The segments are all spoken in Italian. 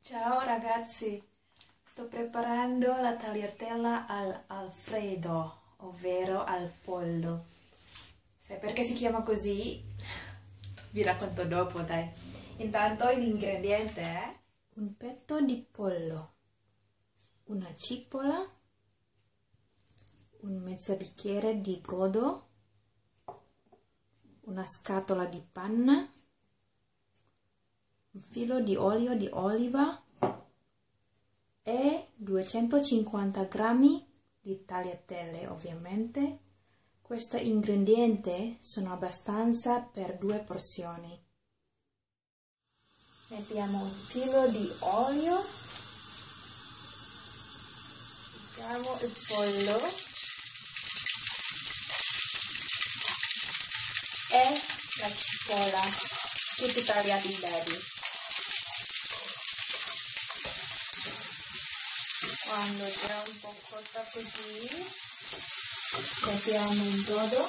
Ciao ragazzi, sto preparando la tagliatella all'Alfredo, ovvero al pollo. Sai perché si chiama così? Vi racconto dopo, dai. Intanto l'ingrediente è un petto di pollo, una cipolla, un mezzo bicchiere di brodo, una scatola di panna, un filo di olio di oliva e 250 grammi di tagliatelle, ovviamente. Questo ingrediente sono abbastanza per 2 porzioni. Mettiamo un filo di olio, mettiamo il pollo e la cipolla, tutti tagliati in dadi. Quando è un po' cotta così, mettiamo un brodo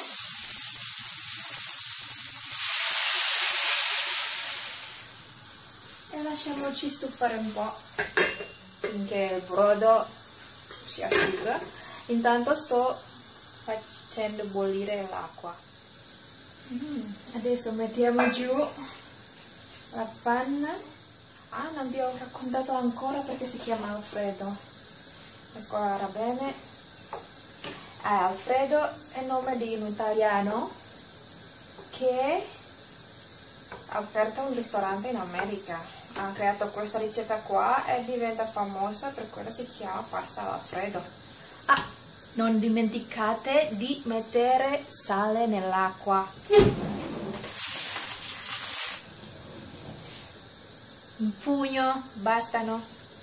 e lasciamoci stufare un po' finché il brodo si asciuga. Intanto sto facendo bollire l'acqua. Adesso mettiamo giù la panna. Non vi ho raccontato ancora perché si chiama Alfredo. Mescolare bene. Alfredo è il nome di un italiano che ha aperto un ristorante in America. Ha creato questa ricetta qua e diventa famosa, per quello si chiama pasta Alfredo. Non dimenticate di mettere sale nell'acqua. Un pugno, bastano.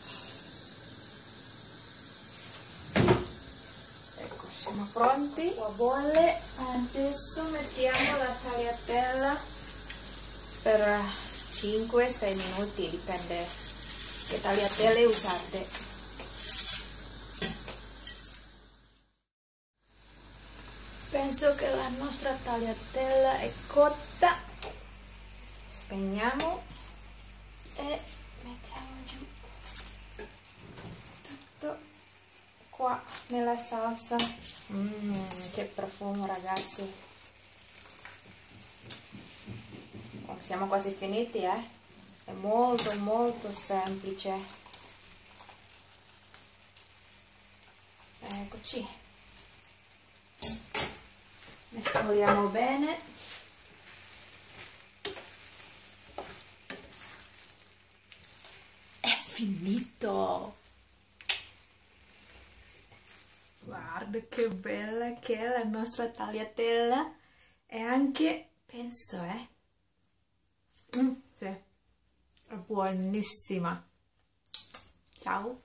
Ecco, siamo pronti. Qua bolle. Adesso mettiamo la tagliatella per 5-6 minuti, dipende che tagliatelle usate. Penso che la nostra tagliatella è cotta. Spegniamo e mettiamo giù tutto qua nella salsa. Che profumo, ragazzi. Siamo quasi finiti, è molto semplice. Eccoci, mescoliamo bene. È finito. Guarda che bella che è la nostra tagliatella, e anche, penso, sì, è buonissima. Ciao.